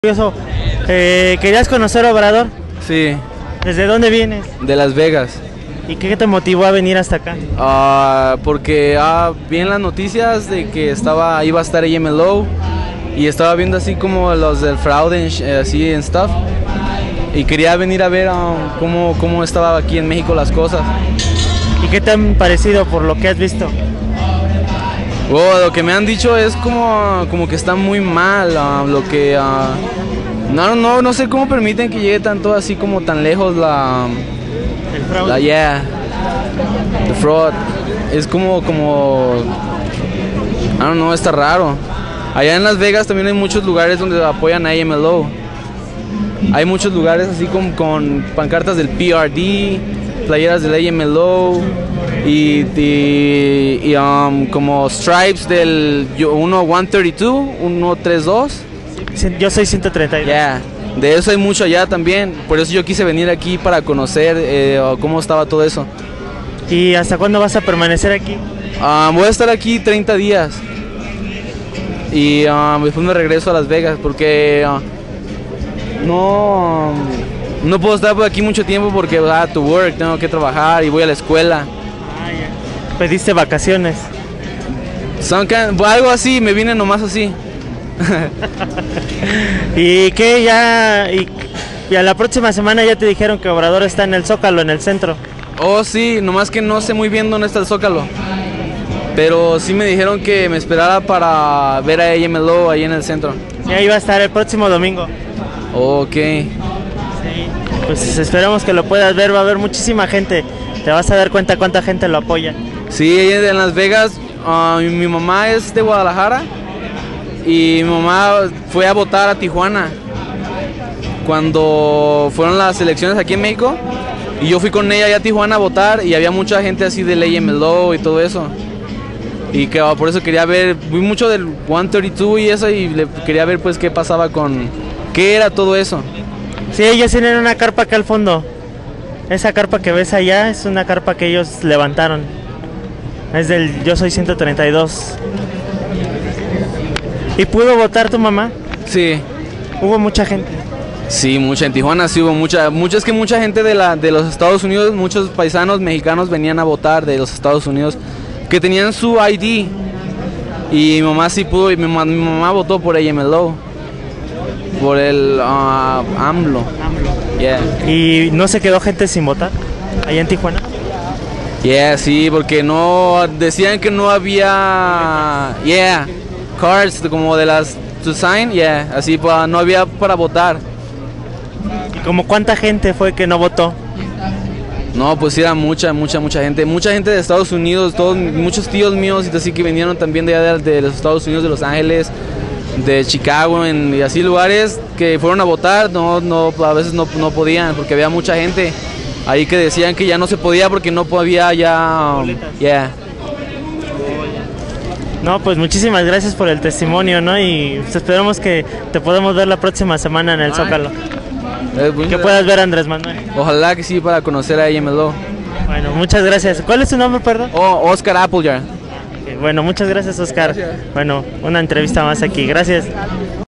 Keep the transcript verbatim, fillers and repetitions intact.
Curioso, eh, ¿querías conocer Obrador? Sí, ¿Desde dónde vienes? de Las Vegas. ¿Y qué te motivó a venir hasta acá? Ah, porque ah, vi en las noticias de que estaba, iba a estar A M L O y estaba viendo así como los del fraude, en, así en stuff. Y quería venir a ver um, cómo, cómo estaba aquí en México las cosas. ¿Y qué te han parecido por lo que has visto? Oh, lo que me han dicho es como, como que está muy mal, uh, lo que... Uh, no, no, no sé cómo permiten que llegue tanto así como tan lejos la... El fraude. La, yeah, the fraud. Es como, como... I don't know, está raro. Allá en Las Vegas también hay muchos lugares donde apoyan a A M L O. Hay muchos lugares así con, con pancartas del P R D, playeras del A M L O y, y, y um, como stripes del uno treinta y dos, uno treinta y dos. Yo soy ciento treinta y dos. Yeah, de eso hay mucho allá también. Por eso yo quise venir aquí para conocer eh, cómo estaba todo eso. ¿Y hasta cuándo vas a permanecer aquí? Uh, voy a estar aquí treinta días y uh, después me regreso a Las Vegas porque uh, no, no puedo estar por aquí mucho tiempo porque I have to work, tengo que trabajar y voy a la escuela. Ah, ya. ¿Pediste vacaciones? Son can, algo así, me vine nomás así. ¿Y qué ya? Y, y a la próxima semana ya te dijeron que Obrador está en el Zócalo, en el centro. Oh sí, nomás que no sé muy bien dónde está el Zócalo. Pero sí me dijeron que me esperara para ver a A M L O ahí en el centro. Sí, ahí va a estar el próximo domingo. Ok. Sí, pues esperamos que lo puedas ver, va a haber muchísima gente. Te vas a dar cuenta cuánta gente lo apoya. Sí, en Las Vegas, uh, mi mamá es de Guadalajara y mi mamá fue a votar a Tijuana cuando fueron las elecciones aquí en México. Y yo fui con ella allá a Tijuana a votar y había mucha gente así del A M L O y todo eso. Y que por eso quería ver, vi mucho del ciento treinta y dos y eso y le quería ver pues qué pasaba con, qué era todo eso. Sí, ellos tienen una carpa acá al fondo. Esa carpa que ves allá es una carpa que ellos levantaron. Es del Yo Soy ciento treinta y dos. ¿Y pudo votar tu mamá? Sí. Hubo mucha gente. Sí, mucha, en Tijuana sí hubo mucha, mucha, es que mucha gente de, la, de los Estados Unidos, muchos paisanos mexicanos venían a votar de los Estados Unidos, que tenían su I D, y mi mamá sí pudo, y mi, mamá, mi mamá votó por A M L O, por el uh, A M L O. Yeah. ¿Y no se quedó gente sin votar allá en Tijuana? Yeah, sí, porque no, decían que no había, yeah, cards como de las to sign, yeah, así pa, no había para votar. ¿Y como cuánta gente fue que no votó? No, pues era mucha, mucha, mucha gente. Mucha gente de Estados Unidos, todos, muchos tíos míos y así que vinieron también de allá de, de los Estados Unidos, de Los Ángeles, de Chicago en, y así lugares que fueron a votar. No, no, a veces no, no podían porque había mucha gente ahí que decían que ya no se podía porque no podía ya. Um, yeah. No, pues muchísimas gracias por el testimonio, ¿no? Y pues esperamos que te podamos ver la próxima semana en el Zócalo. Eh, Que puedas ver a Andrés Manuel. Ojalá que sí, para conocer a A M L O. Bueno, muchas gracias. ¿Cuál es tu nombre, perdón? Oh, Oscar Appleyard. Bueno, muchas gracias, Oscar. Gracias. Bueno, una entrevista más aquí. Gracias.